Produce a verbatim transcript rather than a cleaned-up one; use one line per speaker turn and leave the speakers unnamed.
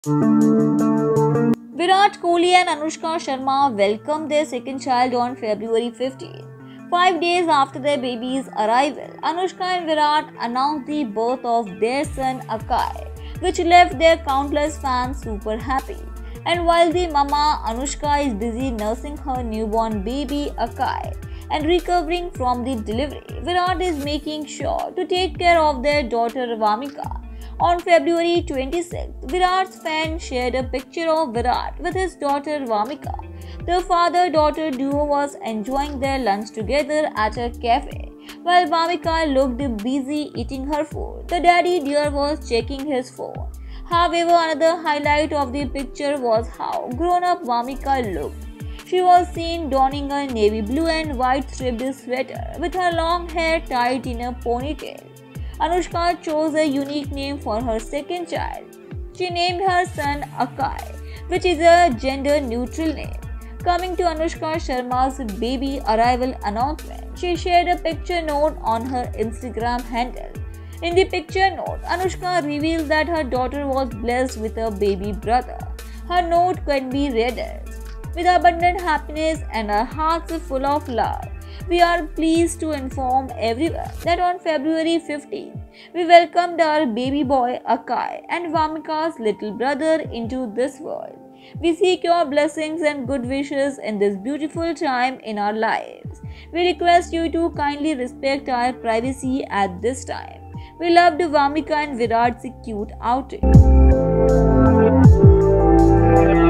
Virat Kohli and Anushka Sharma welcomed their second child on February fifteenth. Five days after their baby's arrival, Anushka and Virat announced the birth of their son Akaay, which left their countless fans super happy. And while the mama Anushka is busy nursing her newborn baby Akaay and recovering from the delivery, Virat is making sure to take care of their daughter Vamika. On February twenty-sixth, Virat's fan shared a picture of Virat with his daughter Vamika. The father-daughter duo was enjoying their lunch together at a cafe, while Vamika looked busy eating her food. The daddy dear was checking his phone. However, another highlight of the picture was how grown-up Vamika looked. She was seen donning a navy blue and white striped sweater with her long hair tied in a ponytail. Anushka chose a unique name for her second child. She named her son Akaay, which is a gender-neutral name. Coming to Anushka Sharma's baby arrival announcement, she shared a picture note on her Instagram handle. In the picture note, Anushka revealed that her daughter was blessed with a baby brother. Her note can be read as, "With abundant happiness and our hearts full of love, we are pleased to inform everyone that on February fifteenth, we welcomed our baby boy Akaay and Vamika's little brother into this world. We seek your blessings and good wishes in this beautiful time in our lives. We request you to kindly respect our privacy at this time. We loved Vamika and Virat's cute outing."